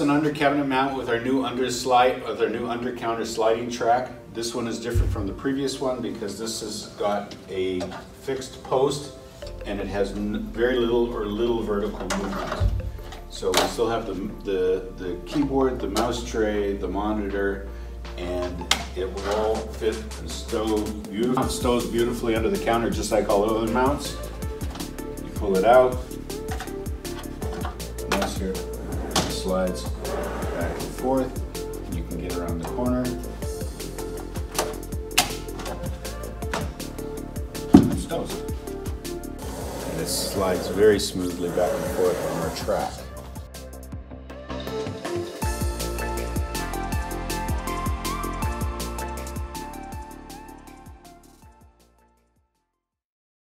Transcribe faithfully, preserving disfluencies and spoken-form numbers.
an under cabinet mount with our new under slide, with our new under counter sliding track. This one is different from the previous one because this has got a fixed post and it has very little or little vertical movement. So we still have the, the, the keyboard, the mouse tray, the monitor, and it will all fit and stow beautifully. It stows beautifully under the counter just like all other mounts. You pull it out, and that's here. It slides back and forth. You can get around the corner. And it stows. And it slides very smoothly back and forth on our track.